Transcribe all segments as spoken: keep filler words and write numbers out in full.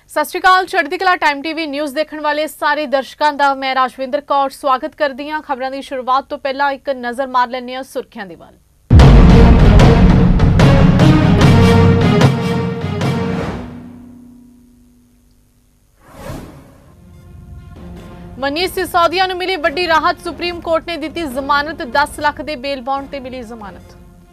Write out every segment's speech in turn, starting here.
सत श्री अकाल। चढ़ती कला टाइम टीवी न्यूज़ देखने वाले सारे दर्शकों का मैं राजविंदर कौर स्वागत करती हाँ। खबरों की शुरुआत तो पहला एक नज़र मार लैंदे हां सुर्खियां दी वल। मनीष सिसोदिया नूं मिली वड्डी राहत। सुप्रीम कोर्ट ने दी जमानत। दस लाख के बेल बॉन्ड ते मिली जमानत।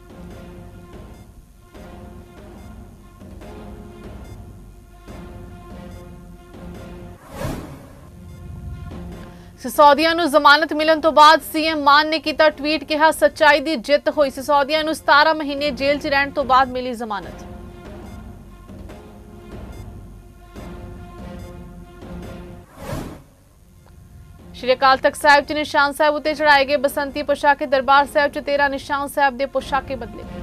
सिसोदिया नूं जमानत मिलन तो बाद सीएम मान ने किया ट्वीट, कहा सच्चाई की जित हुई। सिसोदिया नूं सतारह महीने जेल च रहण तो बाद मिली जमानत। श्री अकाल तख्त साहिब च निशान साहिब उत्ते चढ़ाए गए बसंती पोशाके। दरबार साहिब च तेरह निशान साहिब के पोशाके बदले।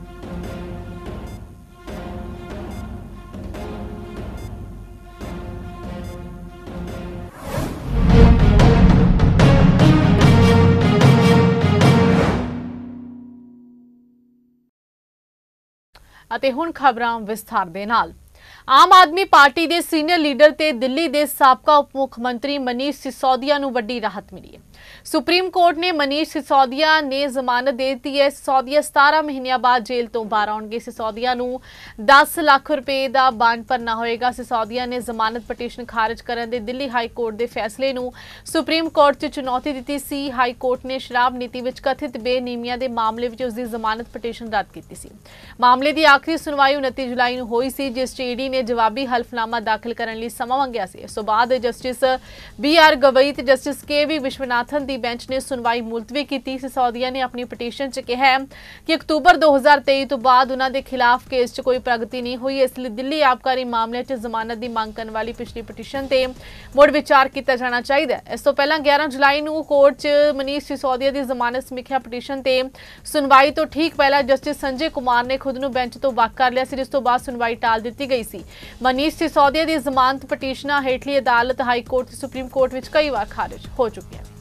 ਅਤੇ ਹੁਣ ਖਬਰਾਂ ਵਿਸਥਾਰ ਦੇ ਨਾਲ। आम आदमी पार्टी के सीनियर लीडर ते दिल्ली के साबका उप मुख्यमंत्री मनीष सिसोदिया नूं वड्डी राहत मिली है। सुप्रीम कोर्ट ने मनीष सिसोदिया ने जमानत दे दी है। सिसोदिया सतारह महीनों बाद जेल तो बाहर आउणगे। सिसोदिया नूं दस लाख रुपए का बांड भरना होएगा। सिसोदिया ने जमानत पटीशन खारिज करन दे दिल्ली हाई कोर्ट के फैसले नूं सुप्रीम कोर्ट च चुनौती दी सी। हाई कोर्ट ने शराब नीति विच कथित बेनियमियां के मामले विच उसकी जमानत पटीशन रद्द की सी। मामले की आखिरी सुनवाई उनतीस जुलाई नूं होई सी, जिस च ईडी ने जवाबी हल्फनामा दाखिल करने लई समा मंगिया सी। इस तो बाद जस्टिस बी आर गवई ते जस्टिस के वी विश्वनाथन दी बेंच ने सुनवाई मुलतवी की। सिसोदिया ने अपनी पटीशन च कहा है कि अक्तूबर दो हज़ार तेई तो बाद उन्होंने खिलाफ केस च कोई प्रगति नहीं हुई, इसलिए दिल्ली आबकारी मामले च जमानत की मांग करने वाली पिछली पटीशन ते मुड़ विचार किया जाना चाहिए। इस तो पहला ग्यारह जुलाई नूं कोर्ट च मनीष सिसोदिया की जमानत समीक्षा पटीशन ते सुनवाई तो ठीक पहला जस्टिस संजय कुमार ने खुद नूं बेंच तो वख कर लिया, जिस तो बाद सुनवाई टाल दी गई सी। मनीष सिसोदिया की जमानत पटीशनां हेठली अदालत हाई कोर्ट ते सुप्रीम कोर्ट विच कई बार खारिज हो चुकी है।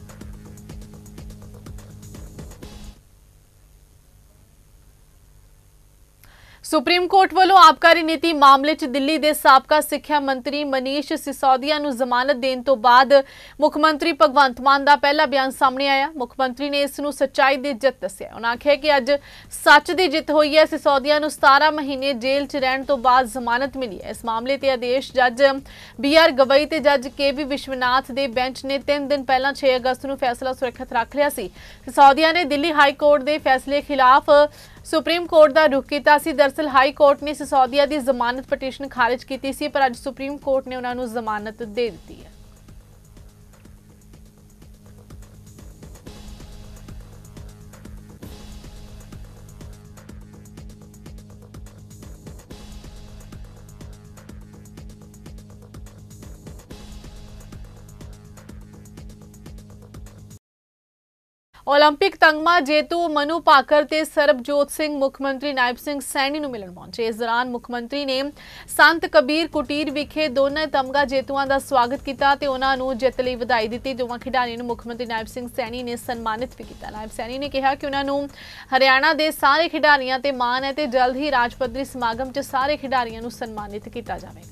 सुप्रीम कोर्ट वालों आबकारी नीति मामले च दिल्ली के साबका सिक्ख्या मंत्री मनीष सिसोदिया नूं जमानत देने तो बाद मुख्यमंत्री भगवंत मान का पहला बयान सामने आया। मुख्यमंत्री ने इसनूं सच्चाई की जित दस्सिया। उन्होंने आख्या कि अज सच की जित हुई है। सिसोदिया नूं सतारह महीने जेल च रहण तो बाद जमानत मिली है। इस मामले ते आदेश जज बी आर गवई ते जज के वी विश्वनाथ के बेंच ने तीन दिन पहला छे अगस्त नूं फैसला सुरक्षित रख लिया सी। सिसोदिया ने दिल्ली हाई कोर्ट के फैसले खिलाफ सुप्रीम कोर्ट का रुख किया सी। दरअसल हाई कोर्ट ने सिसोदिया की जमानत पटीशन खारिज की सी, पर अज सुप्रीम कोर्ट ने उन्होंने जमानत दे दी है। ओलंपिक तगमा जेतू मनु भाकर ते सरबजोत सिंह मुख्यमंत्री नायब सिंह सैनी नूं मिलन पहुंचे। इस दौरान मुख्यमंत्री ने संत कबीर कुटीर विखे दोनों तमगा जेतुआं का स्वागत किया ते उन्हां नूं जित लई वधाई दित्ती। दोवां खिडारियों नूं मुख्यमंत्री नायब सिंह सैनी ने सन्मानित भी किया। नायब सैनी ने कहा कि उन्हां नूं हरियाणा के सारे खिडारियों ते माण है ते जल्द ही राज पद्धरी समागम च सारे खिडारियों नूं सन्मानित किया जावेगा।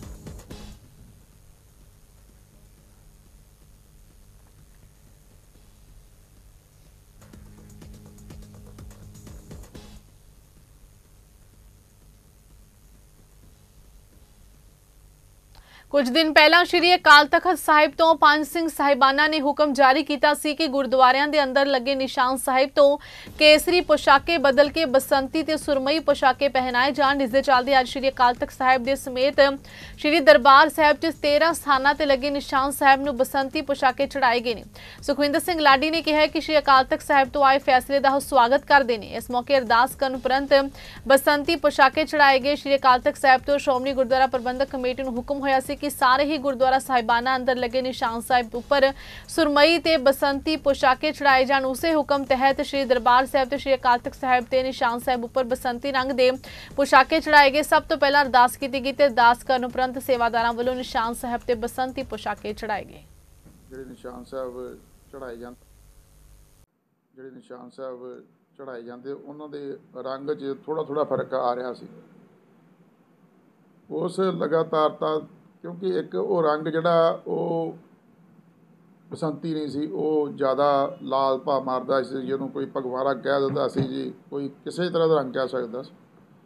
कुछ दिन पहला श्री अकाल तख्त साहिब तो पंज सिंह साहिबाना ने हुक्म जारी किया सी कि गुरुद्वारियां दे अंदर लगे निशान साहिब तो केसरी पोशाके बदल के बसंती ते सुरमई पोशाके पहनाए जान। इस दे चलदे अज श्री अकाल तख्त साहिब दे समेत श्री दरबार साहिब च तेरह स्थानां ते लगे निशान साहिब नूं बसंती पोशाके चढ़ाए गए ने। सुखविंदर सिंह लाडी ने कहा कि श्री अकाल तख्त साहिब तो आए फैसले का स्वागत करते हैं। इस मौके अरदास करन उपरंत बसंती पोशाके चढ़ाए गए। श्री अकाल तख्त साहिब तो श्रोमणी गुरुद्वारा प्रबंधक कमेटी नूं हुक्म होया सी कि सारे ही गुरुद्वारा साहिबाना अंदर लगे निशान साहिब उपर सुरमई ते बसंती पोशाके चढ़ाए जान। उसे हुक्म तहत श्री दरबार साहिब ते श्री अकाल तख्त साहिब ते निशान साहिब उपर बसंती रंग दे पोशाके चढ़ाए गए। सब तो पहला अरदास की गई ते अरदास करन उपरंत सेवादारां वालों निशान साहिब ते बसंती पोशाके चढ़ाए गए। ਜਿਹੜੇ ਨਿਸ਼ਾਨ ਸਾਹਿਬ ਚੜਾਏ ਜਾਂਦੇ ਜਿਹੜੇ ਨਿਸ਼ਾਨ ਸਾਹਿਬ ਚੜਾਏ ਜਾਂਦੇ ਉਹਨਾਂ ਦੇ ਰੰਗ 'ਚ ਥੋੜਾ ਥੋੜਾ ਫਰਕ ਆ ਰਿਹਾ ਸੀ। ਉਸ ਲਗਾਤਾਰਤਾ क्योंकि एक वो रंग जिहड़ा वो बसंती नहीं सी, वो ज़्यादा लाल भा मारदा सी, जिहनूं कोई भगवारा कह दिंदा सी जी, कोई किसी तरह का रंग कह सकदा सी।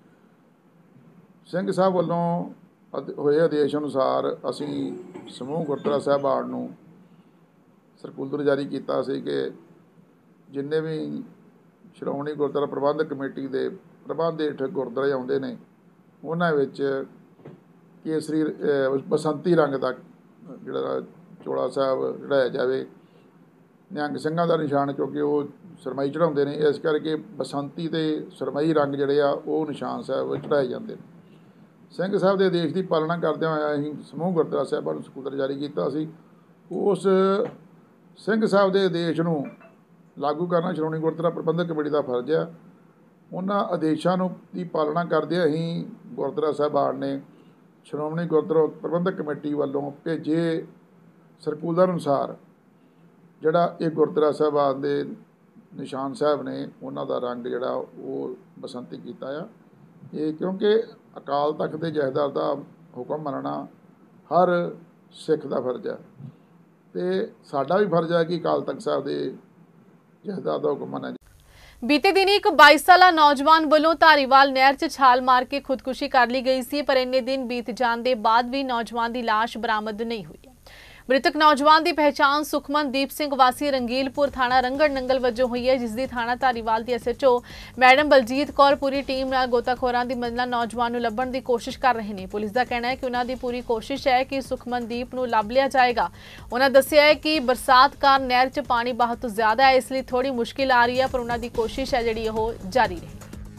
ਸਿੰਘ ਸਾਹਿਬ ਵੱਲੋਂ ਅਦ ਹੋਏ ਆਦੇਸ਼ ਅਨੁਸਾਰ ਅਸੀਂ ਸਮੂਹ ਗੁਰਦੁਆਰਾ ਸਾਹਿਬਾਨ ਨੂੰ ਸਰਕੂਲਰ ਜਾਰੀ ਕੀਤਾ ਸੀ ਕਿ ਜਿੰਨੇ ਵੀ ਸ਼੍ਰੋਮਣੀ ਗੁਰਦੁਆਰਾ ਪ੍ਰਬੰਧਕ ਕਮੇਟੀ ਦੇ ਪ੍ਰਬੰਧ ਹੇਠ ਗੁਰਦੁਆਰੇ ਆਉਂਦੇ ਨੇ ਉਹਨਾਂ ਵਿੱਚ ਕੇਸਰੀ ਬਸੰਤੀ ਰੰਗ ਦਾ ਜਿਹੜਾ ਚੋਲਾ ਸਾਹਿਬ ਚੜ੍ਹਾਇਆ ਜਾਵੇ। ਨਿਹੰਗ ਸਿੰਘਾਂ ਦਾ ਨਿਸ਼ਾਨ ਕਿਉਂਕਿ ਉਹ ਸਰਮਾਈ ਚੜ੍ਹਾਉਂਦੇ ਨੇ, ਇਸ ਕਰਕੇ ਬਸੰਤੀ ਅਤੇ ਸਰਮਾਈ ਰੰਗ ਜਿਹੜੇ ਆ ਉਹ ਨਿਸ਼ਾਨ ਸਾਹਿਬ ਚੜ੍ਹਾਏ ਜਾਂਦੇ ਨੇ। ਸਿੰਘ ਸਾਹਿਬ ਦੇ ਆਦੇਸ਼ ਦੀ ਪਾਲਣਾ ਕਰਦਿਆਂ ਹੋਇਆ ਅਸੀਂ ਸਮੂਹ ਗੁਰਦੁਆਰਾ ਸਾਹਿਬਾਂ ਨੂੰ ਸਰਕੂਲਰ ਜਾਰੀ ਕੀਤਾ ਸੀ। ਉਸ ਸਿੰਘ ਸਾਹਿਬ ਦੇ ਆਦੇਸ਼ ਨੂੰ ਲਾਗੂ ਕਰਨਾ ਸ਼੍ਰੋਮਣੀ ਗੁਰਦੁਆਰਾ ਪ੍ਰਬੰਧਕ ਕਮੇਟੀ ਦਾ ਫਰਜ਼ ਆ। ਉਹਨਾਂ ਆਦੇਸ਼ਾਂ ਨੂੰ ਦੀ ਪਾਲਣਾ ਕਰਦਿਆਂ ਹੀ ਗੁਰਦੁਆਰਾ ਸਾਹਿਬਾਨ ਨੇ ਸ਼੍ਰੋਮਣੀ ਗੁਰਦੁਆਰਾ ਪ੍ਰਬੰਧਕ ਕਮੇਟੀ ਵੱਲੋਂ ਭੇਜੇ ਸਰਕੂਲਰ ਅਨੁਸਾਰ ਜਿਹੜਾ ਇਹ ਗੁਰਦੁਆਰਾ ਸਾਹਿਬਾਨ ਦੇ ਨਿਸ਼ਾਨ ਸਾਹਿਬ ਨੇ ਉਹਨਾਂ ਦਾ ਰੰਗ ਜਿਹੜਾ ਉਹ ਬਸੰਤੀ ਕੀਤਾ ਆ। ਇਹ ਕਿਉਂਕਿ ਅਕਾਲ ਤਖਤ ਦੇ ਜਥੇਦਾਰ ਦਾ ਹੁਕਮ ਮੰਨਣਾ ਹਰ ਸਿੱਖ ਦਾ ਫਰਜ਼ ਹੈ ਅਤੇ ਸਾਡਾ ਵੀ ਫਰਜ਼ ਹੈ ਕਿ ਅਕਾਲ ਤਖਤ ਸਾਹਿਬ ਦੇ ਜਥੇਦਾਰ ਦਾ ਹੁਕਮ ਮੰਨਿਆ। ਬੀਤੇ ਦਿਨ ਇੱਕ ਬਾਈ ਸਾਲਾ ਨੌਜਵਾਨ ਵੱਲੋਂ ਧਾਰੀਵਾਲ ਨਹਿਰ 'ਚ ਛਾਲ ਮਾਰ ਕੇ ਖੁਦਕੁਸ਼ੀ ਕਰ ਲਈ ਗਈ ਸੀ, ਪਰ ਇੰਨੇ ਦਿਨ ਬੀਤ ਜਾਣ ਦੇ ਬਾਅਦ ਵੀ ਨੌਜਵਾਨ ਦੀ ਲਾਸ਼ ਬਰਾਮਦ ਨਹੀਂ ਹੋਈ। ਮ੍ਰਿਤਕ ਨੌਜਵਾਨ ਦੀ ਪਹਿਚਾਣ ਸੁਖਮਨਦੀਪ ਸਿੰਘ ਵਾਸੀ ਰੰਗੀਲਪੁਰ ਥਾਣਾ ਰੰਗੜ ਨੰਗਲ ਵਜੋਂ ਹੋਈ ਹੈ, ਜਿਸ ਦੀ ਥਾਣਾ ਧਾਰੀਵਾਲ ਦੀ S H O madam Baljit Kaur ਪੂਰੀ ਟੀਮ ਨਾਲ ਗੋਤਾਖੋਰਾਂ ਦੀ ਮਦਦ ਨਾਲ ਨੌਜਵਾਨ ਨੂੰ ਲੱਭਣ ਦੀ ਕੋਸ਼ਿਸ਼ ਕਰ ਰਹੇ ਨੇ। ਪੁਲਿਸ ਦਾ ਕਹਿਣਾ ਹੈ ਕਿ ਉਹਨਾਂ ਦੀ ਪੂਰੀ ਕੋਸ਼ਿਸ਼ ਹੈ ਕਿ ਸੁਖਮਨਦੀਪ ਨੂੰ ਲੱਭ ਲਿਆ ਜਾਏਗਾ। ਉਹਨਾਂ ਦੱਸਿਆ ਹੈ ਕਿ ਬਰਸਾਤ ਕਾਰਨ ਨਹਿਰ 'ਚ ਪਾਣੀ ਬਹੁਤ ਜ਼ਿਆਦਾ ਹੈ, ਇਸ ਲਈ ਥੋੜੀ ਮੁਸ਼ਕਿਲ ਆ ਰਹੀ ਹੈ, ਪਰ ਉਹਨਾਂ ਦੀ ਕੋਸ਼ਿਸ਼ ਹੈ ਜਿਹੜੀ ਉਹ ਜਾਰੀ ਰਹੇ।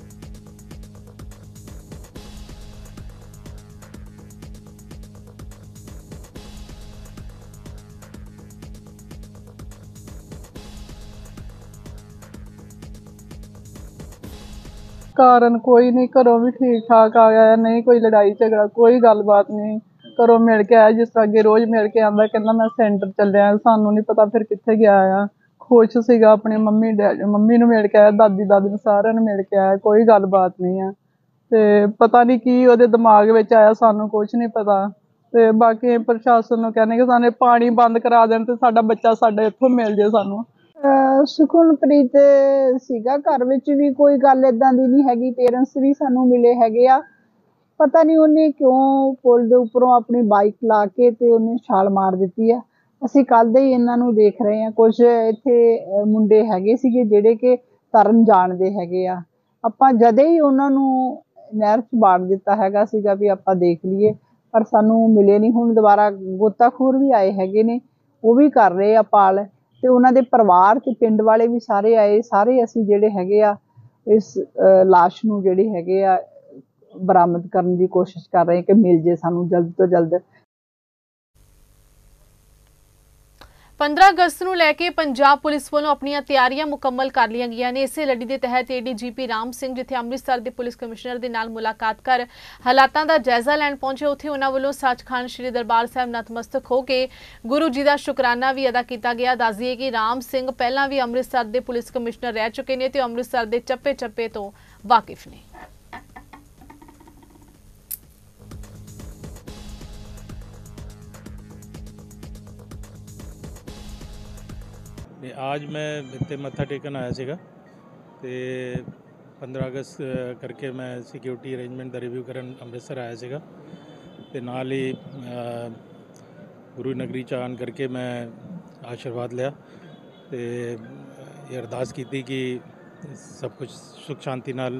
ਕਾਰਨ ਕੋਈ ਨਹੀਂ, ਘਰੋਂ ਵੀ ਠੀਕ ਠਾਕ ਆ ਗਿਆ, ਨਹੀਂ ਕੋਈ ਲੜਾਈ ਝਗੜਾ, ਕੋਈ ਗੱਲਬਾਤ ਨਹੀਂ। ਘਰੋਂ ਮਿਲ ਕੇ ਆਇਆ, ਜਿਸ ਤਰ੍ਹਾਂ ਅੱਗੇ ਰੋਜ਼ ਮਿਲ ਕੇ ਆਉਂਦਾ, ਕਹਿੰਦਾ ਮੈਂ ਸੈਂਟਰ ਚੱਲਿਆ। ਸਾਨੂੰ ਨਹੀਂ ਪਤਾ ਫਿਰ ਕਿੱਥੇ ਗਿਆ ਆ। ਖੁਸ਼ ਸੀਗਾ, ਆਪਣੀ ਮੰਮੀ ਡੈਡੀ ਮੰਮੀ ਨੂੰ ਮਿਲ ਕੇ ਆਇਆ, ਦਾਦੀ ਦਾਦੀ ਨੂੰ ਸਾਰਿਆਂ ਨੂੰ ਮਿਲ ਕੇ ਆਇਆ, ਕੋਈ ਗੱਲਬਾਤ ਨਹੀਂ ਆ। ਅਤੇ ਪਤਾ ਨਹੀਂ ਕੀ ਉਹਦੇ ਦਿਮਾਗ ਵਿੱਚ ਆਇਆ, ਸਾਨੂੰ ਕੁਛ ਨਹੀਂ ਪਤਾ। ਅਤੇ ਬਾਕੀ ਪ੍ਰਸ਼ਾਸਨ ਨੂੰ ਕਹਿੰਦੇ ਕਿ ਸਾਨੂੰ ਪਾਣੀ ਬੰਦ ਕਰਾ ਦੇਣ ਅਤੇ ਸਾਡਾ ਬੱਚਾ ਸਾਡੇ ਇੱਥੋਂ ਮਿਲ ਜੇ ਸਾਨੂੰ। ਸੁਖਮਨਪ੍ਰੀਤ ਸੀਗਾ, ਘਰ ਵਿੱਚ ਵੀ ਕੋਈ ਗੱਲ ਇੱਦਾਂ ਦੀ ਨਹੀਂ ਹੈਗੀ, ਪੇਰੈਂਟਸ ਵੀ ਸਾਨੂੰ ਮਿਲੇ ਹੈਗੇ ਆ। ਪਤਾ ਨਹੀਂ ਉਹਨੇ ਕਿਉਂ ਪੁਲ ਦੇ ਉੱਪਰੋਂ ਆਪਣੀ ਬਾਈਕ ਲਾ ਕੇ ਅਤੇ ਉਹਨੇ ਛਾਲ ਮਾਰ ਦਿੱਤੀ ਆ। ਅਸੀਂ ਕੱਲ੍ਹ ਦੇ ਹੀ ਇਹਨਾਂ ਨੂੰ ਦੇਖ ਰਹੇ ਹਾਂ। ਕੁਝ ਇੱਥੇ ਮੁੰਡੇ ਹੈਗੇ ਸੀਗੇ ਜਿਹੜੇ ਕਿ ਤਰਨ ਜਾਣਦੇ ਹੈਗੇ ਆ। ਆਪਾਂ ਜਦੇ ਹੀ ਉਹਨਾਂ ਨੂੰ ਨਹਿਰ 'ਚ ਬਾੜ ਦਿੱਤਾ ਹੈਗਾ ਸੀਗਾ ਵੀ ਆਪਾਂ ਦੇਖ ਲਈਏ, ਪਰ ਸਾਨੂੰ ਮਿਲੇ ਨਹੀਂ। ਹੁਣ ਦੁਬਾਰਾ ਗੋਤਾਖੋਰ ਵੀ ਆਏ ਹੈਗੇ ਨੇ, ਉਹ ਵੀ ਕਰ ਰਹੇ ਆ ਪਾਲ, ਅਤੇ ਉਹਨਾਂ ਦੇ ਪਰਿਵਾਰ ਅਤੇ ਪਿੰਡ ਵਾਲੇ ਵੀ ਸਾਰੇ ਆਏ। ਸਾਰੇ ਅਸੀਂ ਜਿਹੜੇ ਹੈਗੇ ਆ ਇਸ ਲਾਸ਼ ਨੂੰ ਜਿਹੜੇ ਹੈਗੇ ਆ ਬਰਾਮਦ ਕਰਨ ਦੀ ਕੋਸ਼ਿਸ਼ ਕਰ ਰਹੇ ਕਿ ਮਿਲ ਜੇ ਸਾਨੂੰ ਜਲਦ ਤੋਂ ਜਲਦ। ਪੰਦਰਾਂ ਅਗਸਤ ਨੂੰ ਲੈ ਕੇ ਪੰਜਾਬ ਪੁਲਿਸ ਵੱਲੋਂ ਆਪਣੀਆਂ ਤਿਆਰੀਆਂ ਮੁਕੰਮਲ ਕਰ ਲਈਆਂ ਗਈਆਂ ਨੇ। ਇਸੇ ਲੜੀ ਦੇ ਤਹਿਤ ਏ ਡੀ ਜੀ ਪੀ ਰਾਮ ਸਿੰਘ ਜਿੱਥੇ ਅੰਮ੍ਰਿਤਸਰ ਦੇ ਪੁਲਿਸ ਕਮਿਸ਼ਨਰ ਦੇ ਨਾਲ ਮੁਲਾਕਾਤ ਕਰ ਹਾਲਾਤਾਂ ਦਾ ਜਾਇਜ਼ਾ ਲੈਣ ਪਹੁੰਚੇ, ਉੱਥੇ ਉਹਨਾਂ ਵੱਲੋਂ ਸੱਚਖੰਡ ਸ੍ਰੀ ਦਰਬਾਰ ਸਾਹਿਬ ਨਤਮਸਤਕ ਹੋ ਕੇ ਗੁਰੂ ਜੀ ਦਾ ਸ਼ੁਕਰਾਨਾ ਵੀ ਅਦਾ ਕੀਤਾ ਗਿਆ। ਦੱਸ ਦਈਏ ਕਿ ਰਾਮ ਸਿੰਘ ਪਹਿਲਾਂ ਵੀ ਅੰਮ੍ਰਿਤਸਰ ਦੇ ਪੁਲਿਸ ਕਮਿਸ਼ਨਰ ਰਹਿ ਚੁੱਕੇ ਨੇ ਤੇ ਅੰਮ੍ਰਿਤਸਰ ਦੇ ਚੱਪੇ ਚੱਪੇ ਤੋਂ ਵਾਕਿਫ ਨੇ। आज मैं इतने मत्था टेकन आया सीगा ते पंद्रह अगस्त करके मैं सिक्योरिटी अरेंजमेंट का रिव्यू करन अमृतसर आया सीगा ते नाल ही गुरु नगरी च आन करके मैं आशीर्वाद लिया ते ये अरदास की कि सब कुछ सुख शांति नाल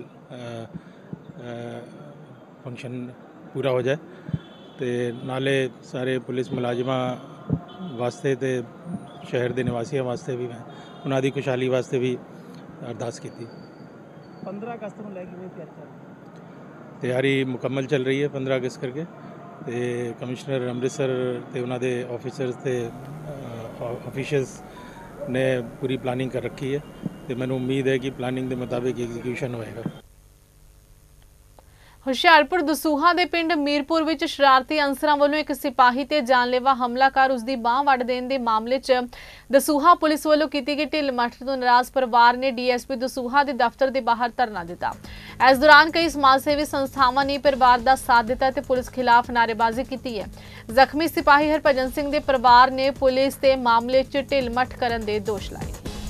फंक्शन पूरा हो जाए ते नाले सारे पुलिस मुलाजिमां वास्ते ते शहर के निवासियों वास्ते भी मैं उन्हों की खुशहाली वास्ते भी अरदास की थी। पंद्रह अगस्त को लेके तैयारी मुकम्मल चल रही है पंद्रह अगस्त करके ते कमिश्नर अमृतसर ते उन्होंने ऑफिसर्स ते ऑफिशियल्स ने पूरी प्लानिंग कर रखी है तो मैंने उम्मीद है कि प्लानिंग के मुताबिक एग्जीक्यूशन होएगा। ਹੁਸ਼ਿਆਰਪੁਰ ਦਸੂਹਾ ਦੇ ਪਿੰਡ ਮੀਰਪੁਰ ਵਿੱਚ ਸ਼ਰਾਰਤੀ ਅਨਸਰਾਂ ਵੱਲੋਂ ਇੱਕ ਸਿਪਾਹੀ ਤੇ ਜਾਨਲੇਵਾ ਹਮਲਾ ਕਰ ਉਸ ਦੀ ਬਾਂਹ ਵੱਢ ਦੇਣ ਦੇ ਮਾਮਲੇ 'ਚ ਦਸੂਹਾ ਪੁਲਿਸ ਵੱਲੋਂ ਕੀਤੀ ਗਈ ਢਿੱਲ ਮੱਠ ਤੋਂ ਨਾਰਾਜ਼ ਪਰਿਵਾਰ ਨੇ ਡੀਐਸਪੀ ਦਸੂਹਾ ਦੇ ਦਫ਼ਤਰ ਦੇ ਬਾਹਰ ਧਰਨਾ ਦਿੱਤਾ। ਇਸ ਦੌਰਾਨ ਕਈ ਸਮਾਜ ਸੇਵੀ ਸੰਸਥਾਵਾਂ ਨੇ ਪਰਿਵਾਰ ਦਾ ਸਾਥ ਦਿੱਤਾ ਤੇ ਪੁਲਿਸ ਖਿਲਾਫ ਨਾਅਰੇਬਾਜ਼ੀ ਕੀਤੀ ਹੈ। ਜ਼ਖਮੀ ਸਿਪਾਹੀ ਹਰਭਜਨ ਸਿੰਘ ਦੇ ਪਰਿਵਾਰ ਨੇ ਪੁਲਿਸ ਤੇ ਮਾਮਲੇ 'ਚ ਢਿੱਲ ਮੱਠ ਕਰਨ ਦੇ ਦੋਸ਼ ਲਾਏ।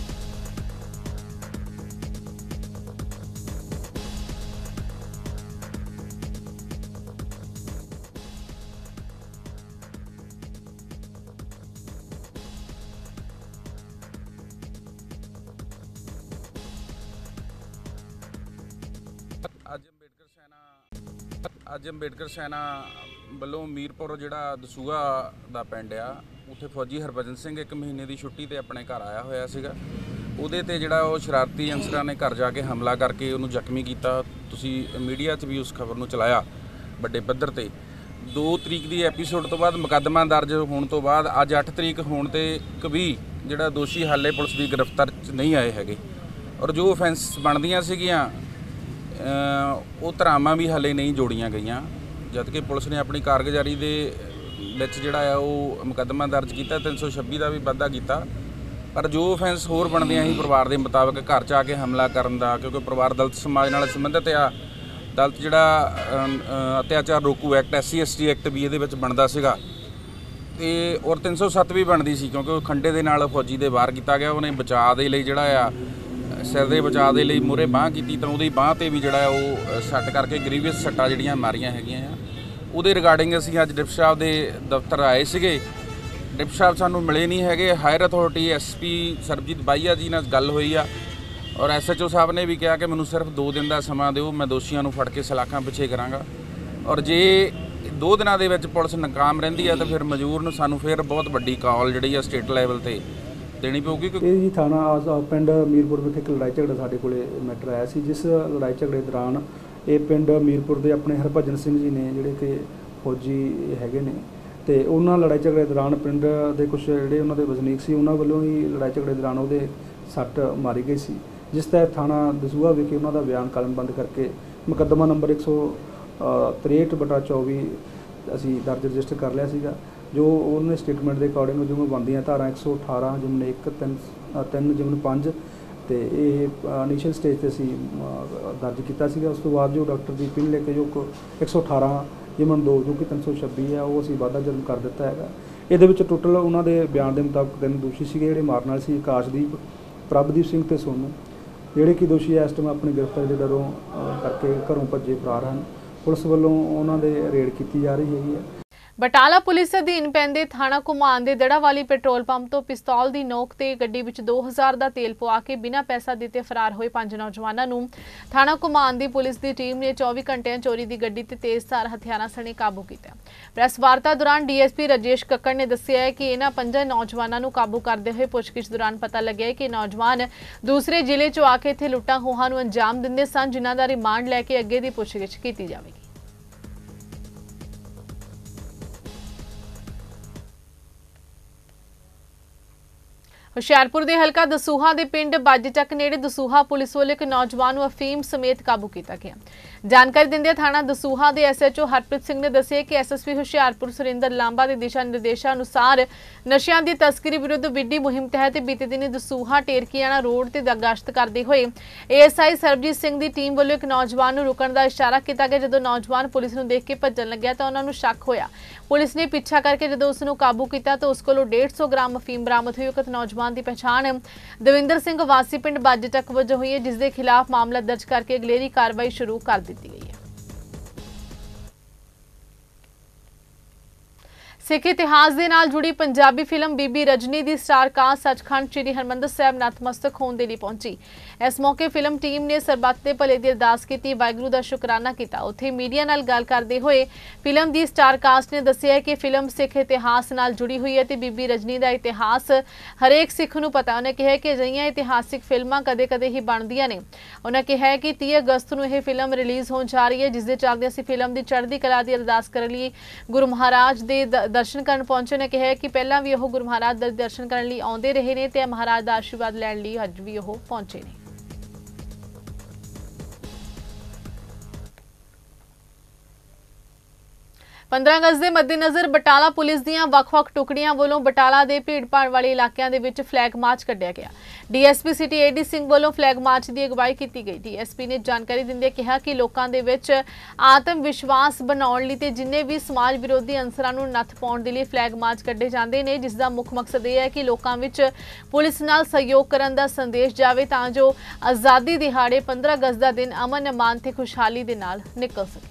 ਅੱਜ ਅੰਬੇਡਕਰ ਸੈਨਾ ਅੱਜ ਅੰਬੇਡਕਰ ਸੈਨਾ ਵੱਲੋਂ ਮੀਰਪੁਰ ਜਿਹੜਾ ਦਸੂਹਾ ਦਾ ਪਿੰਡ ਆ ਉੱਥੇ ਫੌਜੀ ਹਰਭਜਨ ਸਿੰਘ ਇੱਕ ਮਹੀਨੇ ਦੀ ਛੁੱਟੀ ਤੇ ਆਪਣੇ ਘਰ ਆਇਆ ਹੋਇਆ ਸੀਗਾ। ਉਹਦੇ ਤੇ ਜਿਹੜਾ ਉਹ ਸ਼ਰਾਰਤੀ ਅਨਸਰਾਂ ਨੇ ਘਰ ਜਾ ਕੇ ਹਮਲਾ ਕਰਕੇ ਉਹਨੂੰ ਜ਼ਖਮੀ ਕੀਤਾ। ਤੁਸੀਂ ਮੀਡੀਆ 'ਚ ਵੀ ਉਸ ਖਬਰ ਨੂੰ ਚਲਾਇਆ ਵੱਡੇ ਪੱਧਰ ਤੇ। ਦੋ ਤਰੀਕ ਦੀ ਐਪੀਸੋਡ ਤੋਂ ਬਾਅਦ ਮੁਕੱਦਮਾ ਦਰਜ ਹੋਣ ਤੋਂ ਬਾਅਦ ਅੱਜ ਅੱਠ ਤਰੀਕ ਹੋਣ ਤੇ ਕਵੀ ਜਿਹੜਾ ਦੋਸ਼ੀ ਹਾਲੇ ਪੁਲਿਸ ਦੀ ਗ੍ਰਿਫਤਾਰ 'ਚ ਨਹੀਂ ਆਏ ਹੈਗੇ ਔਰ ਜੋ offense ਬਣਦੀਆਂ ਸੀਗੀਆਂ ਉਹ ਧਾਰਾਵਾਂ ਵੀ ਹਾਲੇ ਨਹੀਂ ਜੋੜੀਆਂ ਗਈਆਂ, ਜਦ ਕਿ ਪੁਲਿਸ ਨੇ ਆਪਣੀ ਕਾਰਗੁਜ਼ਾਰੀ ਦੇ ਵਿੱਚ ਜਿਹੜਾ ਆ ਉਹ ਮੁਕੱਦਮਾ ਦਰਜ ਕੀਤਾ, ਤਿੰਨ ਸੌ ਛੱਬੀ ਦਾ ਵੀ ਵਾਧਾ ਕੀਤਾ। ਪਰ ਜੋ offense ਹੋਰ ਬਣਦੀਆਂ ਸੀ ਪਰਿਵਾਰ ਦੇ ਮੁਤਾਬਕ ਘਰ 'ਚ ਆ ਕੇ ਹਮਲਾ ਕਰਨ ਦਾ, ਕਿਉਂਕਿ ਪਰਿਵਾਰ ਦਲਿਤ ਸਮਾਜ ਨਾਲ ਸੰਬੰਧਿਤ ਆ। ਦਲਿਤ ਜਿਹੜਾ ਅਤਿਆਚਾਰ ਰੋਕੂ act S C S T act ਵੀ ਇਹਦੇ ਵਿੱਚ ਬਣਦਾ ਸੀਗਾ ਤੇ ਔਰ ਤਿੰਨ ਸੌ ਸੱਤ ਵੀ ਬਣਦੀ ਸੀ, ਕਿਉਂਕਿ ਉਹ ਖੰਡੇ ਦੇ ਨਾਲ ਫੌਜੀ ਦੇ ਵਾਰ ਕੀਤਾ ਗਿਆ। ਉਹਨੇ ਬਚਾਅ ਦੇ ਲਈ ਜਿਹੜਾ ਆ ਸਿਰ ਦੇ ਬਚਾਅ ਦੇ ਲਈ ਮੂਹਰੇ ਬਾਂਹ ਕੀਤੀ ਤਾਂ ਉਹਦੀ ਬਾਂਹ 'ਤੇ ਵੀ ਜਿਹੜਾ ਉਹ ਸੱਟ ਕਰਕੇ ਗਰੀਵੀਅਸ ਸੱਟਾਂ ਜਿਹੜੀਆਂ ਮਾਰੀਆਂ ਹੈਗੀਆਂ ਆ। ਉਹਦੇ ਰਿਗਾਰਡਿੰਗ ਅਸੀਂ ਅੱਜ ਡਿਪਟੀ ਸਾਹਿਬ ਦੇ ਦਫ਼ਤਰ ਆਏ ਸੀਗੇ। ਡਿਪਟੀ ਸਾਹਿਬ ਸਾਨੂੰ ਮਿਲੇ ਨਹੀਂ ਹੈਗੇ। Higher authority S P Sarabjit Baiya ji ਨਾਲ ਗੱਲ ਹੋਈ ਆ ਔਰ ਐਸ ਐਚ ਓ ਸਾਹਿਬ ਨੇ ਵੀ ਕਿਹਾ ਕਿ ਮੈਨੂੰ ਸਿਰਫ ਦੋ ਦਿਨ ਦਾ ਸਮਾਂ ਦਿਓ, ਮੈਂ ਦੋਸ਼ੀਆਂ ਨੂੰ ਫੜ ਕੇ ਸਲਾਖਾਂ ਪਿੱਛੇ ਕਰਾਂਗਾ। ਔਰ ਜੇ ਦੋ ਦਿਨਾਂ ਦੇ ਵਿੱਚ ਪੁਲਿਸ ਨਾਕਾਮ ਰਹਿੰਦੀ ਆ ਤਾਂ ਫਿਰ ਮਜ਼ਦੂਰ ਨੂੰ ਸਾਨੂੰ ਫਿਰ ਬਹੁਤ ਵੱਡੀ ਕਾਲ ਜਿਹੜੀ ਆ ਸਟੇਟ ਲੈਵਲ 'ਤੇ ਦੇਣੀ ਪਊਗੀ। ਇਹ ਜੀ ਥਾਣਾ ਪਿੰਡ ਮੀਰਪੁਰ ਵਿਖੇ ਇੱਕ ਲੜਾਈ ਝਗੜਾ ਸਾਡੇ ਕੋਲੇ ਮੈਟਰ ਆਇਆ ਸੀ, ਜਿਸ ਲੜਾਈ ਝਗੜੇ ਦੌਰਾਨ ਇਹ ਪਿੰਡ ਮੀਰਪੁਰ ਦੇ ਆਪਣੇ ਹਰਭਜਨ ਸਿੰਘ ਜੀ ਨੇ ਜਿਹੜੇ ਕਿ ਫੌਜੀ ਹੈਗੇ ਨੇ ਤੇ ਉਹਨਾਂ ਲੜਾਈ ਝਗੜੇ ਦੌਰਾਨ ਪਿੰਡ ਦੇ ਕੁਝ ਜਿਹੜੇ ਉਹਨਾਂ ਦੇ ਵਸਨੀਕ ਸੀ ਉਹਨਾਂ ਵੱਲੋਂ ਹੀ ਲੜਾਈ ਝਗੜੇ ਦੌਰਾਨ ਉਹਦੇ ਸੱਟ ਮਾਰੀ ਗਈ ਸੀ, ਜਿਸ ਤਹਿਤ ਥਾਣਾ ਦਸੂਹਾ ਵਿਖੇ ਉਹਨਾਂ ਦਾ ਬਿਆਨ ਕਲਮਬੰਦ ਕਰਕੇ ਮੁਕੱਦਮਾ ਨੰਬਰ ਇੱਕ ਸੌ ਤ੍ਰੇਹਠ ਬਟਾ ਚੌਵੀ ਅਸੀਂ ਦਰਜ ਰਜਿਸਟਰ ਕਰ ਲਿਆ ਸੀਗਾ। ਜੋ ਉਹਨੇ ਸਟੇਟਮੈਂਟ ਦੇ ਅਕੋਰਡਿੰਗ ਜਿਵੇਂ ਬਣਦੀਆਂ ਧਾਰਾ ਇੱਕ ਸੌ ਅਠਾਰਾਂ ਜਿਮਨ ਇੱਕ ਤਿੰਨ ਤਿੰਨ ਜਿਮਨ ਪੰਜ ਤੇ ਇਹ ਇਨੀਸ਼ੀਅਲ ਸਟੇਜ 'ਤੇ ਅਸੀਂ ਦਰਜ ਕੀਤਾ ਸੀਗਾ। ਉਸ ਤੋਂ ਬਾਅਦ ਜੋ ਡਾਕਟਰ ਦੀ ਪਿੰਨ ਲੈ ਕੇ ਜੋ ਇੱਕ ਸੌ ਅਠਾਰਾਂ ਜਿਮਨ ਦੋ ਜੋ ਕਿ ਤਿੰਨ ਸੌ ਛੱਬੀ ਹੈ ਉਹ ਅਸੀਂ ਵਾਧਾ ਜੁਰਮ ਕਰ ਦਿੱਤਾ ਹੈਗਾ। ਇਹਦੇ ਵਿੱਚ ਟੋਟਲ ਉਹਨਾਂ ਦੇ ਬਿਆਨ ਦੇ ਮੁਤਾਬਕ ਤਿੰਨ ਦੋਸ਼ੀ ਸੀਗੇ ਜਿਹੜੇ ਮਾਰਨ ਵਾਲੇ ਸੀ, ਆਕਾਸ਼ਦੀਪ, ਪ੍ਰਭਦੀਪ ਸਿੰਘ ਤੇ ਸੋਨੂ, ਜਿਹੜੇ ਕਿ ਦੋਸ਼ੀ ਇਸ ਟਾਈਮ ਆਪਣੀ ਗ੍ਰਿਫਤਾਰੀ ਦੇ ਡਰੋਂ ਕਰਕੇ ਘਰੋਂ ਭੱਜੇ ਫਰਾਰ ਹਨ। ਪੁਲਿਸ ਵੱਲੋਂ ਉਹਨਾਂ ਦੇ ਰੇਡ ਕੀਤੀ ਜਾ ਰਹੀ ਹੈਗੀ ਹੈ। ਬਟਾਲਾ ਪੁਲਿਸ ਅਧੀਨ ਪੈਂਦੇ ਥਾਣਾ ਘੁਮਾਣ ਦੇ ਦੜਾਵਾਲੀ ਪੈਟਰੋਲ ਪੰਪ ਤੋਂ ਪਿਸਤੌਲ ਦੀ ਨੋਕ ਤੇ ਗੱਡੀ ਵਿੱਚ ਦੋ ਹਜ਼ਾਰ ਦਾ ਤੇਲ ਪਵਾ ਕੇ ਬਿਨਾਂ ਪੈਸਾ ਦਿੱਤੇ ਫਰਾਰ ਹੋਏ ਪੰਜ ਨੌਜਵਾਨਾਂ ਨੂੰ ਥਾਣਾ ਘੁਮਾਣ ਦੀ ਪੁਲਿਸ ਦੀ ਟੀਮ ਨੇ ਚੌਵੀ ਘੰਟਿਆਂ ਚੋਰੀ ਦੀ ਗੱਡੀ ਤੇ ਤੇਜ਼ਧਾਰ ਹਥਿਆਰਾਂ ਸਣੇ ਕਾਬੂ ਕੀਤਾ। ਪ੍ਰੈਸ ਵਾਰਤਾ ਦੌਰਾਨ ਡੀਐਸਪੀ ਰਾਜੇਸ਼ ਕੱਕੜ ਨੇ ਦੱਸਿਆ ਹੈ ਕਿ ਇਹਨਾਂ ਪੰਜਾਂ ਨੌਜਵਾਨਾਂ ਨੂੰ ਕਾਬੂ ਕਰਦੇ ਹੋਏ ਪੁੱਛਗਿੱਛ ਦੌਰਾਨ ਪਤਾ ਲੱਗਿਆ ਹੈ ਕਿ ਨੌਜਵਾਨ ਦੂਸਰੇ ਜ਼ਿਲ੍ਹੇ 'ਚੋਂ ਆ ਕੇ ਇੱਥੇ ਲੁੱਟਾਂ ਖੋਹਾਂ ਨੂੰ ਅੰਜਾਮ ਦਿੰਦੇ ਸਨ, ਜਿਨ੍ਹਾਂ ਦਾ ਰਿਮਾਂਡ ਲੈ ਕੇ ਅੱਗੇ ਦੀ ਪੁੱਛਗਿੱਛ ਕੀਤੀ ਜਾਵੇਗੀ। ਹੁਸ਼ਿਆਰਪੁਰ ਦੇ ਹਲਕਾ ਦਸੂਹਾ ਦੇ ਪਿੰਡ ਬਾਜੀਚੱਕ ਨੇੜੇ ਦਸੂਹਾ ਪੁਲਿਸ ਵੱਲੋਂ ਇੱਕ ਨੌਜਵਾਨ ਨੂੰ ਅਫੀਮ ਸਮੇਤ ਕਾਬੂ ਕੀਤਾ ਗਿਆ। ਜਾਣਕਾਰੀ ਦਿੰਦੇ ਥਾਣਾ ਦਸੂਹਾ ਦੇ S H O Harpreet Singh ਨੇ ਦੱਸਿਆ ਕਿ S S P Hoshiarpur Surinder Lamba ਦੇ ਦਿਸ਼ਾ ਨਿਰਦੇਸ਼ਾਂ ਅਨੁਸਾਰ ਨਸ਼ਿਆਂ ਦੀ ਤਸਕਰੀ ਵਿਰੁੱਧ ਵਿੱਢੀ ਮੁਹਿੰਮ ਤਹਿਤ ਬੀਤੇ ਦਿਨ ਦਸੂਹਾ ਟੇਰਕੀਆਣਾ ਰੋਡ ਤੇ ਗਸ਼ਤ ਕਰਦੇ ਹੋਏ A S I Sarabjit Singh ਦੀ ਟੀਮ ਵੱਲੋਂ ਇੱਕ ਨੌਜਵਾਨ ਨੂੰ ਰੁਕਣ ਦਾ ਇਸ਼ਾਰਾ ਕੀਤਾ ਗਿਆ। ਜਦੋਂ ਨੌਜਵਾਨ ਪੁਲਿਸ ਨੂੰ ਦੇਖ ਕੇ ਭੱਜਣ ਲੱਗਿਆ ਤਾਂ ਉਹਨਾਂ ਨੂੰ ਸ਼ੱਕ ਹੋਇਆ। ਪੁਲਿਸ ਨੇ ਪਿੱਛਾ ਕਰਕੇ ਜਦੋਂ ਉਸ ਨੂੰ ਕਾਬੂ ਕੀਤਾ ਤਾਂ ਉਸ ਕੋਲੋਂ ਡੇਢ ਸੌ ਗ੍ਰਾਮ ਅਫੀਮ ਬਰਾਮਦ ਹੋਈ। ਉਕਤ ਨੌਜਵਾਨ ਦੀ ਪਛਾਣ ਦਵਿੰਦਰ ਸਿੰਘ ਵਾਸੀ ਪਿੰਡ ਬਾਜੀਚੱਕ ਵਜੋਂ ਹੋਈ ਹੈ, ਜਿਸ ਦੇ ਖਿਲਾਫ ਮਾਮਲਾ ਦਰਜ ਕਰਕੇ ਅਗਲੇਰੀ ਕਾਰਵਾਈ ਸ਼ੁਰੂ ਕਰ ਦਿੱਤੀ ਗਈ ਹੈ। ਸਿੱਖ ਇਤਿਹਾਸ ਦੇ ਨਾਲ ਜੁੜੀ ਪੰਜਾਬੀ ਫਿਲਮ ਬੀਬੀ ਰਜਨੀ ਦੀ ਸਟਾਰ ਕਾਸਟ ਸੱਚਖੰਡ ਸ੍ਰੀ ਹਰਿਮੰਦਰ ਸਾਹਿਬ ਨਤਮਸਤਕ ਹੋਣ ਦੇ ਲਈ ਪਹੁੰਚੀ। ਇਸ ਮੌਕੇ ਫਿਲਮ ਟੀਮ ਨੇ ਸਰਬੱਤ ਦੇ ਭਲੇ ਦੀ ਅਰਦਾਸ ਕੀਤੀ, ਵਾਹਿਗੁਰੂ ਦਾ ਸ਼ੁਕਰਾਨਾ ਕੀਤਾ। ਉੱਥੇ ਮੀਡੀਆ ਨਾਲ ਗੱਲ ਕਰਦੇ ਹੋਏ ਫਿਲਮ ਦੀ ਸਟਾਰ ਕਾਸਟ ਨੇ ਦੱਸਿਆ ਕਿ ਫਿਲਮ ਸਿੱਖ ਇਤਿਹਾਸ ਨਾਲ ਜੁੜੀ ਹੋਈ ਹੈ ਤੇ ਬੀਬੀ ਰਜਨੀ ਦਾ ਇਤਿਹਾਸ ਹਰੇਕ ਸਿੱਖ ਨੂੰ ਪਤਾ। ਉਹਨੇ ਕਿਹਾ ਕਿ ਅਜਿਹੀਆਂ ਇਤਿਹਾਸਿਕ ਫਿਲਮਾਂ ਕਦੇ-ਕਦੇ ਹੀ ਬਣਦੀਆਂ ਨੇ। ਉਹਨਾਂ ਕਿਹਾ ਕਿ ਤੀਹ ਅਗਸਤ ਨੂੰ ਇਹ ਫਿਲਮ ਰਿਲੀਜ਼ ਹੋਣ ਜਾ ਰਹੀ ਹੈ, ਜਿਸ ਦੇ ਚੱਲਦੇ ਅਸੀਂ ਫਿਲਮ ਦੀ ਚੜ੍ਹਦੀ ਕਲਾ ਦੀ ਅਰਦਾਸ ਕਰਨ ਲਈ ਗੁਰੂ ਮਹਾਰਾਜ ਦੇ ਦਰਸ਼ਨ ਕਰਨ ਪਹੁੰਚੇ ਨੇ। ਕਿਹਾ ਕਿ ਪਹਿਲਾਂ ਵੀ ਉਹ ਗੁਰੂ ਮਹਾਰਾਜ ਦੇ ਦਰਸ਼ਨ ਕਰਨ ਲਈ ਆਉਂਦੇ ਰਹੇ ਨੇ ਤੇ ਮਹਾਰਾਜ ਦਾ ਆਸ਼ੀਰਵਾਦ ਲੈਣ ਲਈ ਅੱਜ ਵੀ ਉਹ ਪਹੁੰਚੇ ਨੇ। पंद्रह गज के मद्देनज़र बटाला पुलिस दीयां ਵੱਖ-ਵੱਖ टुकड़ियां वालों बटाला के भीड़-भाड़ वाले इलाकों के विच फ्लैग मार्च कढ़िया गया। DSP city A D Singh वालों फ्लैग मार्च की अगवाई की गई। डीएसपी ने जानकारी दिंदे कहा कि लोगों के विच आत्म विश्वास बनाउण लई ते जिन्ने भी समाज विरोधी अंसरां नूं नत्थ पाउण दे लई फ्लैग मार्च कढ़े जांदे ने, जिसका मुख मकसद यह है कि लोगों विच पुलिस नाल सहयोग करन दा संदेश जावे तां जो आज़ादी दिहाड़े पंद्रह गज का दिन अमन अमान ते खुशहाली दे नाल निकल सके।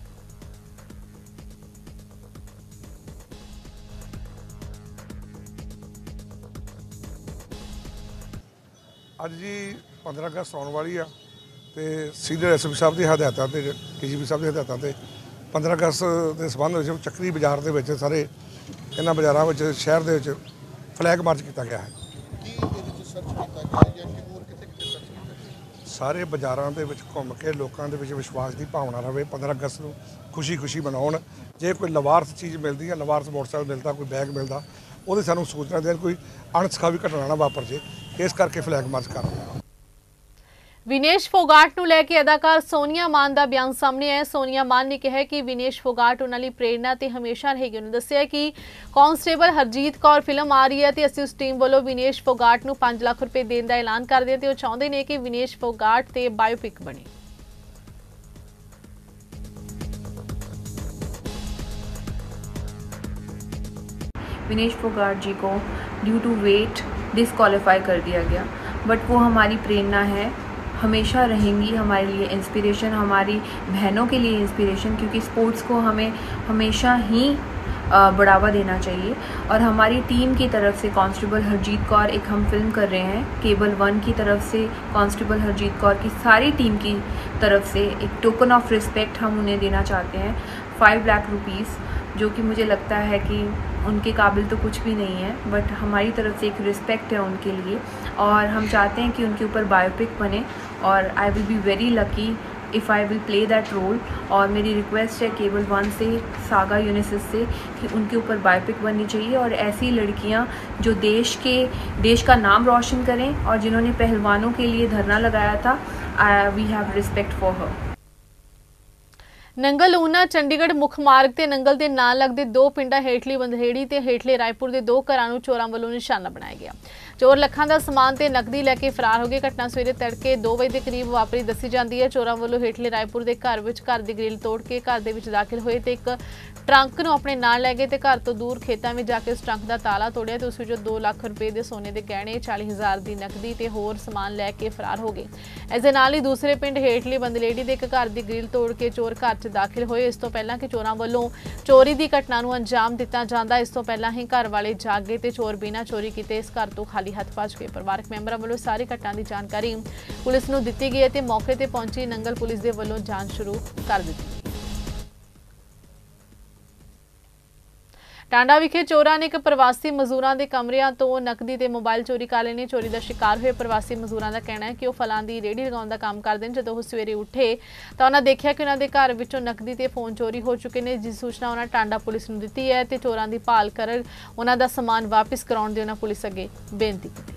ਅੱਜ ਜੀ पंद्रह अगस्त आने वाली आ ਤੇ ਸੀਨੀਅਰ ਐਸਪੀ ਸਾਹਿਬ ਦੀ ਹਦਾਇਤਾਂ ਤੇ ਡੀਜੀਪੀ ਸਾਹਿਬ ਦੀ ਹਦਾਇਤਾਂ ਤੇ पंद्रह अगस्त ਦੇ ਸਬੰਧ ਵਿੱਚ ਚੱਕਰੀ ਬਾਜ਼ਾਰ ਦੇ ਵਿੱਚ ਸਾਰੇ ਇਹਨਾਂ ਬਾਜ਼ਾਰਾਂ ਵਿੱਚ ਸ਼ਹਿਰ ਦੇ ਵਿੱਚ ਫਲੈਗ ਮਾਰਚ ਕੀਤਾ ਗਿਆ ਹੈ। ਕੀ ਇਹਦੇ ਵਿੱਚ ਸਰਚ ਕੀਤਾ ਗਿਆ ਜਾਂ ਕਿ ਹੋਰ ਕਿਤੇ ਕਿਤੇ ਸਰਚ ਕੀਤਾ? ਸਾਰੇ ਬਾਜ਼ਾਰਾਂ ਦੇ ਵਿੱਚ ਘੁੰਮ ਕੇ ਲੋਕਾਂ ਦੇ ਵਿੱਚ ਵਿਸ਼ਵਾਸ ਦੀ ਭਾਵਨਾ ਰਵੇ। पंद्रह अगस्त ਨੂੰ ਖੁਸ਼ੀ-ਖੁਸ਼ੀ ਮਨਾਉਣ। ਜੇ ਕੋਈ ਲਵਾਰਸ ਚੀਜ਼ ਮਿਲਦੀ ਹੈ, ਲਵਾਰਸ ਮੋਟਰਸਾਈਕਲ ਮਿਲਦਾ, ਕੋਈ ਬੈਗ ਮਿਲਦਾ, ਉਹਦੇ ਸਾਨੂੰ ਸੂਚਨਾ ਦੇਣ, ਕੋਈ ਅਣਸਖਾਵੀ ਘਟਨਾ ਨਾ ਵਾਪਰ ਜੇ, ਇਸ ਕਰਕੇ ਫਲੈਗ ਮਾਰਚ ਕਰ ਰਹੇ ਹਾਂ। विनेश फोगाट ਨੂੰ ਲੈ ਕੇ ਅਦਾਕਾਰ ਸੋਨੀਆ ਮਾਨ ਦਾ ਬਿਆਨ ਸਾਹਮਣੇ ਆਇਆ। ਸੋਨੀਆ ਮਾਨ ਨੇ ਕਿਹਾ ਕਿ ਵਿਨੇਸ਼ ਫੋਗਾਟ ਉਹਨਾਂ ਲਈ ਪ੍ਰੇਰਨਾ ਤੇ ਹਮੇਸ਼ਾ ਰਹੇਗੀ। ਉਹਨੇ ਦੱਸਿਆ ਕਿ ਕਾਂਸਟੇਬਲ ਹਰਜੀਤ ਕੌਰ ਫਿਲਮ ਆ ਰਹੀ ਹੈ ਤੇ ਅਸੀਂ ਉਸ ਟੀਮ ਵੱਲੋਂ ਵਿਨੇਸ਼ ਫੋਗਾਟ ਨੂੰ ਪੰਜ ਲੱਖ ਰੁਪਏ ਦੇਣ ਦਾ ਐਲਾਨ ਕਰਦੇ ਹਾਂ ਤੇ ਉਹ ਚਾਹੁੰਦੇ ਨੇ ਕਿ ਵਿਨੇਸ਼ ਫੋਗਾਟ ਤੇ ਬਾਇਓਪਿਕ ਬਣੇ। विनेश फोगाट जी को ड्यू टू वेट डिसक्वालीफाई कर दिया गया, बट वो हमारी प्रेरणा है, हमेशा रहेंगी हमारे लिए इंस्पिरेशन, हमारी बहनों के लिए इंस्पिरेशन, क्योंकि स्पोर्ट्स को हमें हमेशा ही बढ़ावा देना चाहिए। और हमारी टीम की तरफ से कांस्टेबल हरजीत कौर एक हम फिल्म कर रहे हैं, केबल वन की तरफ से कांस्टेबल हरजीत कौर की सारी टीम की तरफ से एक टोकन ऑफ रिस्पेक्ट हम उन्हें देना चाहते हैं, फाइव लाख रुपीज़, जो कि मुझे लगता है कि उनके काबिल तो कुछ भी नहीं है, बट हमारी तरफ से एक रिस्पेक्ट है उनके लिए। और हम चाहते हैं कि उनके ऊपर बायोपिक बने और I will be very lucky if I will play that role. और मेरी रिक्वेस्ट है केबल वन से, सागा यूनिसिस से, कि उनके ऊपर बायोपिक बननी चाहिए और ऐसी लड़कियां जो देश के देश का नाम रोशन करें और जिन्होंने पहलवानों के लिए धरना लगाया था, we have respect for her. Nangal Una Chandigarh मुख मार्ग ते नंगल के नाल लगते दो पिंडा हेठली बंधेड़ी ते हेठले रायपुर के दो घरां नूं चोरां वालों निशाना बनाया गया। चोर लखां दा समान ते नकदी लैके फरार हो गए। घटना सवेरे तड़के दो बजे के करीब वापरी दसी जाती है। चोरां वालों हेठले रायपुर के घर विच घर की ग्रिल तोड़ के घर दे विच दाखिल होए ते एक ट्रंक नूं अपने नाल लै गए ते घर तो दूर खेतों में जाके उस ट्रंक का ताला तोड़िया ते उस विचों दो लाख रुपए के सोने के गहने, चाली हज़ार की नकदी ते होर समान लैके फरार हो गए। इस दे नाल ही दूसरे पिंड हेठली बंदलेड़ी के एक घर की ग्रिल तोड़ के चोर घर च दाखिल होए। इस तो पहला कि चोरां वालों चोरी की घटना नूं अंजाम दिता जांदा, इस तो पहला ही घर वाले जाग गए ते चोर बिना चोरी कीते इस घर तो खाली हथ भज गए। परिवारक मैंबरां वालों सारी घटना की जानकारी पुलिस नूं दित्ती गई ते मौके ते पहुंची नंगल पुलिस दे वालों जांच शुरू कर दित्ती। टांडा विखे चोरां ने एक प्रवासी मजदूरां दे कमरिਆਂ ਤੋਂ नकदी ते मोबाइल चोरी कर लेने। चोरी का शिकार हुए प्रवासी मजदूरां का कहना है कि वह फलां दी रेहड़ी लगाउण दा काम करदे ने। जदों वो सवेरे उठे तो उन्होंने देखा कि उन्होंने घर विचों नकदी ते फोन चोरी हो चुके हैं, जिस सूचना उन्होंने टांडा पुलिस नूं दित्ती है ते चोरां दी भाल कर उन्हां दा समान वापस कराउण दी उन्हां पुलिस अगे बेनती की।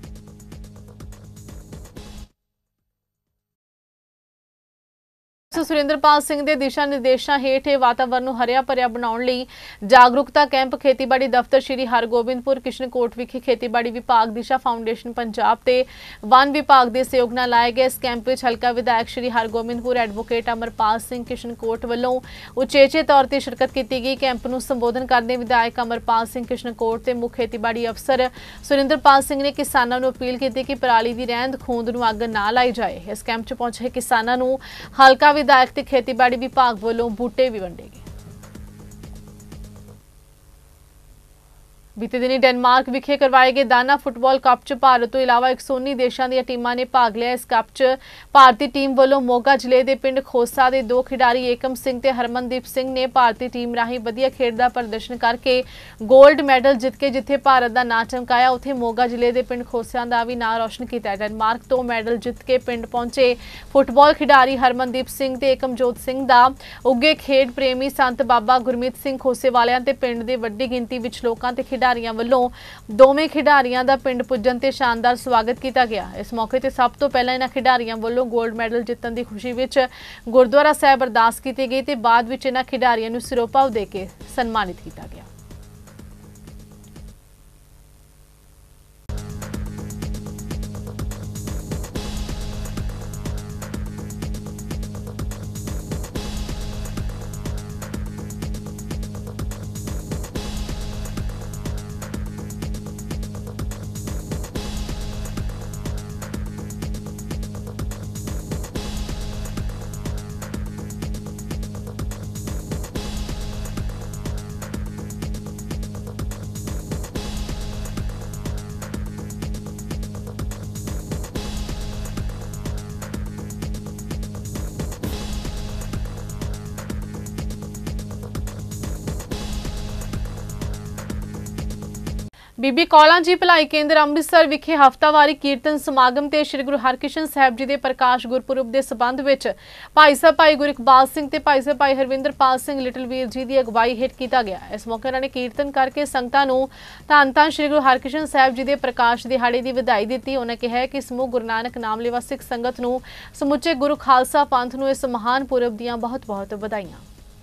सुरेंद्रपाल सिंह के दिशा निर्देशों हेठ वातावरण नूं हरिया भरिया बनाउण लई जागरूकता कैंप खेतीबाड़ी दफ्तर श्री हरगोबिंदपुर किशनकोट विखे खेतीबाड़ी विभाग दिशा फाउंडेशन पंजाब ते वन विभाग के सहयोग नाल लाए गए। इस कैंप में हलका विधायक श्री हरगोबिंदपुर एडवोकेट अमरपाल सिंह किशनकोट वालों उचेचे तौर पर शिरकत की गई। कैंप नूं संबोधन करदे विधायक अमरपाल सिंह किशनकोट ते मुख खेतीबाड़ी अफसर सुरेंद्रपाल सिंह ने किसानों नूं अपील की कि पराली की रहंद खूंद नूं अग ना लाई जाए। इस कैंप च पहुंचे किसानों नूं हलका विधायक ते खेतीबाड़ी विभाग वालों बूटे भी वंडे गए। बीते दिनी डेनमार्क विखे करवाए गए दाना फुटबॉल कप च भारत तो इलावा एक सौ उन्नीस देशों दी टीमां ने भाग लिया। इस कप च भारतीय टीम वालों मोगा जिले के पिंड खोसा के दो खिडारी एकम सिंह ते हरमनदीप सिंह ने भारतीय टीम राही वधिया खेड दा प्रदर्शन करके गोल्ड मैडल जित के जिथे भारत का नां चमकाया, उत्थे मोगा जिले के पिंड खोसिया का भी नां रोशन किया। डेनमार्क तो मैडल जित के पिंड पहुंचे फुटबॉल खिडारी हरमनदीप सिंह ते एकमजोत सिंह का उगे खेड प्रेमी संत बाबा गुरमीत सिंह खोसे वालियां ते पिंड के वड्डी गिनती विच लोकां ते खिडारियों वालों दोवें खिडारियों का पिंड पुजन ते शानदार स्वागत किया गया। इस मौके ते सब तो पहला इन्हां खिडारियों वालों गोल्ड मैडल जितन की खुशी विच गुरुद्वारा साहिब अरदास की गई ते बाद विच इन्हां खिडारियों नूं सिरोपा दे के सन्मानित किया गया। बीबी कौलां जी भलाई केंद्र अमृतसर विखे हफ्तावारी कीर्तन समागम ते श्री गुरु हरकृष्ण साहिब जी के प्रकाश गुरपुरब के संबंध में भाई साहब भाई गुर इकबाल सिंह ते भाई साहब भाई हरविंदरपाल सिंह लिटिल वीर जी की अगवाई हेठ किया गया। इस मौके उन्होंने कीर्तन करके संगतां नूं धन धन श्री गुरु हरकृष्ण साहिब जी के प्रकाश दिहाड़े की वधाई दी। उन्होंने कहा कि समूह गुरु नानक नाम लेवा सिख संगत नूं समुचे गुरु खालसा पंथ नूं इस महान पुरब दीआं बहुत बहुत वधाइयां।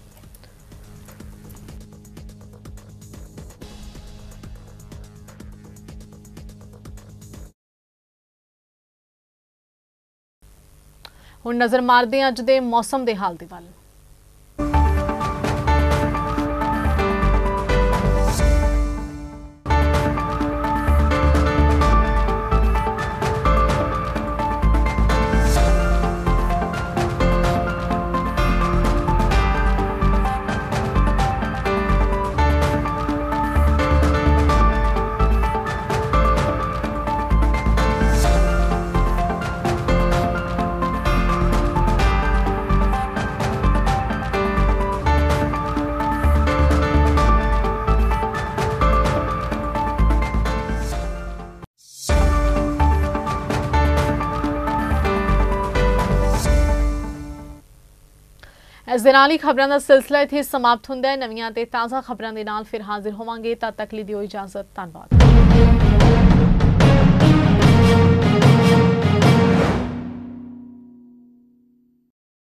हुण नज़र मारदे हां अज दे मौसम दे हाल दे वल। इस दे नाल ही खबरों का सिलसिला इत्थे समाप्त हुंदा है। नवीआं ते ताज़ा खबरों के नाल फिर हाजिर होवांगे। तद तक लई दिओ इजाजत। धन्नवाद।